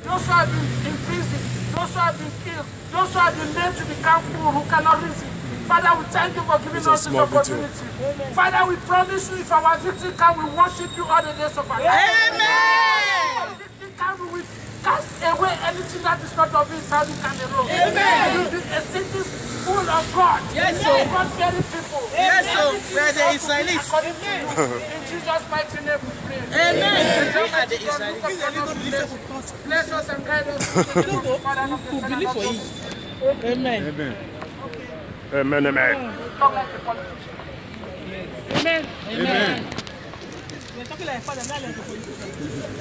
those who have been in prison, those who have been killed, those who have been made to become fools who cannot reason. Father, we thank you for giving us this opportunity. Father, we promise you if our victory comes, we worship you all the days of our life. Amen. If our victory comes, we will cast away anything that is not of you, Amen. You will be a city full of God. Yes, sir. God-fearing people. Yes, sir. Where the Israelites. In Jesus' mighty name we pray. Amen. We are the Israelites. Bless us and guide us. Believe for you. Amen. Amen. Amen. Amen. Talk like a politician. Amen. Amen. We're talking like Father, not like a politician.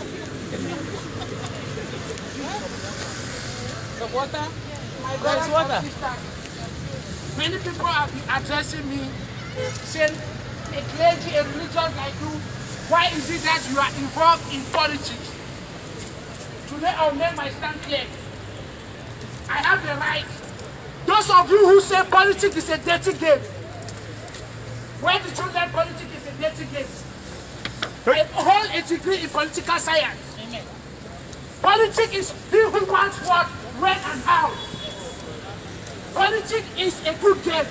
The water? There's water. Many people have been addressing me, saying, a clergy, a religion like you, why is it that you are involved in politics? Today I'll make my stand clear. I have the right. Those of you who say politics is a dirty game, when the children politics is a dirty game, I hold a degree in political science. Amen. Politics is he who wants what, when and how. Politics is a good game.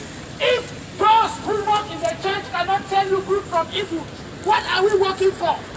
If those who work in the church cannot tell you good from evil, what are we working for?